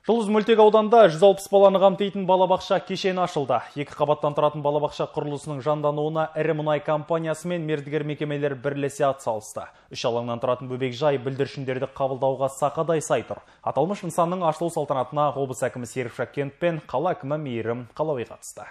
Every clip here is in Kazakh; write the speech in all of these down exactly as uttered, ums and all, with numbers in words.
Жұлдыз мөлтек ауданда жүз алпыс баланы қамтитын балабақша кешені ашылды. Екі қабаттан тұратын балабақша құрылысының жандануына ірі мұнай компаниясы мен мердігер мекемелер бірлесе атсалысты. Үш алаңнан тұратын бөбекжай бүлдіршіндерді қабылдауға сақадай сай тұр. Аталмыш нысанның ашылу салтанатына облыс әкімі Серік Шаккенов пен қала әкімі Мейірім Қалауи қатысты.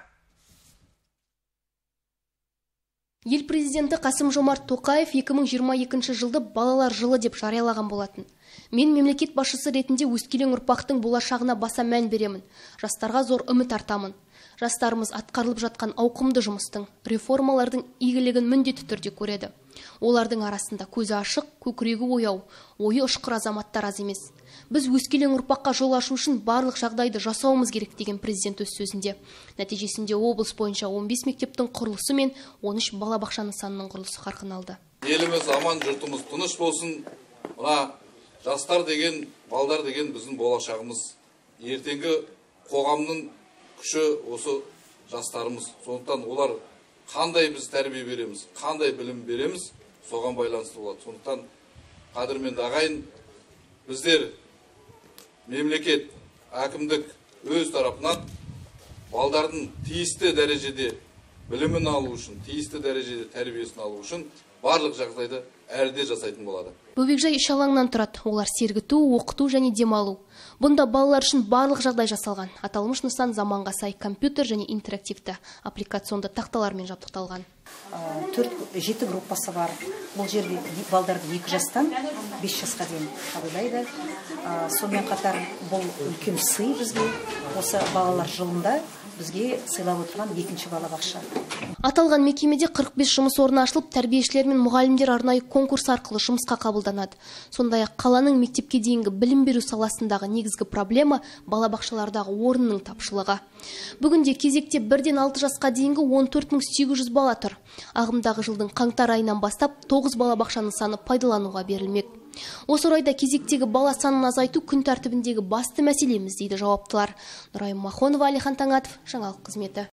Ел президенті Қасым-Жомарт Тоқаев екі мың жиырма екінші жылды балалар жылы деп жариялаған болатын. Мен мемлекет басшысы ретінде өскелең ұрпақтың болашағына баса мән беремін. Жастарға зор үміт артамын. Жастарымыз атқарылып жатқан ауқымды жұмыстың, реформалардың игілігін міндетті түрде көреді. Олардың арасында көзі ашық, көкірегі ояу, ойы ұшқыр азаматтар аз емес. Біз өскелең ұрпаққа жол ашу үшін барлық жағдайды жасауымыз керек деген президент өз сөзінде. Нәтижесінде облыс бойынша он бес мектептің құрылысы мен он үш балабақша нысанының құрылысы қарқын алды. Еліміз аман, жұртымыз тыныш болсын. Мына жастар деген, балдар деген біздің болашағымыз. Ертеңгі қоғамның күші осы жастарымыз. Сондықтан олар қандай біз тәрбие береміз, қандай білім береміз, соған байланысты болады. Сондықтан қадірменді ағайын, біздер мемлекет, әкімдік өз тарапынан балдардың тиісті дәрежеде білімін алу үшін, тиісті дәрежеде тәрбиесін алу үшін барлық жағдайды әрде жасайтын болады. Бөбекжай үш алаңнан тұрады. Олар сергіту, оқыту және демалу. Бұнда балалар үшін барлық жағдай жасалған. Аталмыш нысан заманға сай компьютер және интерактивті аппликационды тақталармен жабдықталған. Төрт жеті группасы бар. Бұл жерде балдарды екі жастан бес жасқа дейін қабылдайды. Сонымен қатар бұл үлкен сый бізге. Осы балалар жылында бізге сыйлап отырған екінші балабақша. Аталған мекемеде қырық бес жұмыс орны ашылып, тәрбиешілер мен мұғалімдер арнайы конкурс арқылы жұмысқа қабылданады. Сондай-ақ қаланың мектепке дейінгі білім беру саласындағы негізгі проблема балабақшалардағы орынның тапшылығы. Бүгінде кезекте бірден алты жасқа дейінгі он төрт мың сегіз жүз бала тұр. Ағымдағы жылдың қаңтар айынан бастап тоғыз балабақша нысаны пайдалануға берілмек. Осы орайда кезектегі бала санын азайту күн тәртібіндегі басты мәселеміз дейді жауаптылар. Нұрайым Махонова, Алихан Таңатов, жаңалық қызметі.